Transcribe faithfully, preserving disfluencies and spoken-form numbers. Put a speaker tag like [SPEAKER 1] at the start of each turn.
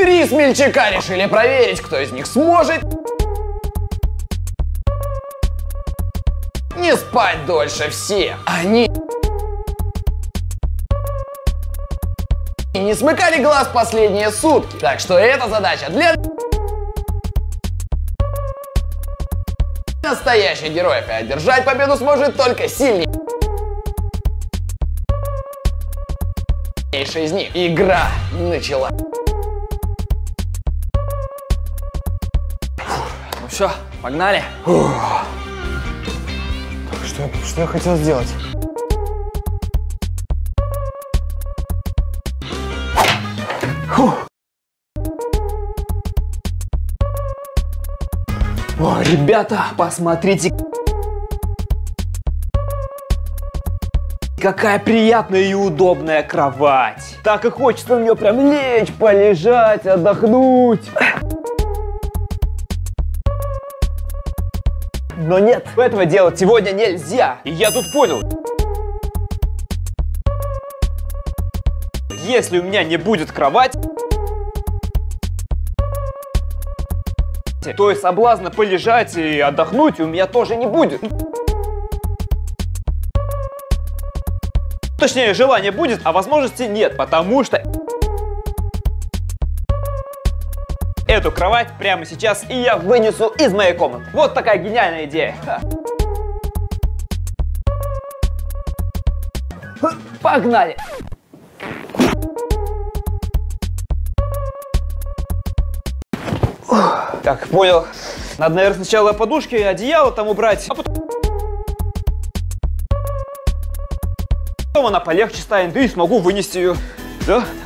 [SPEAKER 1] Три смельчака решили проверить, кто из них сможет не спать дольше всех. Они не смыкали глаз последние сутки. Так что эта задача для настоящих героев. И одержать победу сможет только сильнейший из них. Игра начала.
[SPEAKER 2] Ну все, погнали.
[SPEAKER 1] Так, что, что я хотел сделать? Фух. О, ребята, посмотрите, какая приятная и удобная кровать. Так и хочется на нее прям лечь, полежать, отдохнуть. Но нет, этого делать сегодня нельзя. И я тут понял. Если у меня не будет кровати, то и соблазна полежать и отдохнуть у меня тоже не будет. Точнее, желание будет, а возможности нет, потому что эту кровать прямо сейчас и я вынесу из моей комнаты. Вот такая гениальная идея. Погнали! Так, понял. Надо, наверное, сначала подушки, одеяло там убрать, а потом... потом она полегче станет, и смогу вынести ее. Да?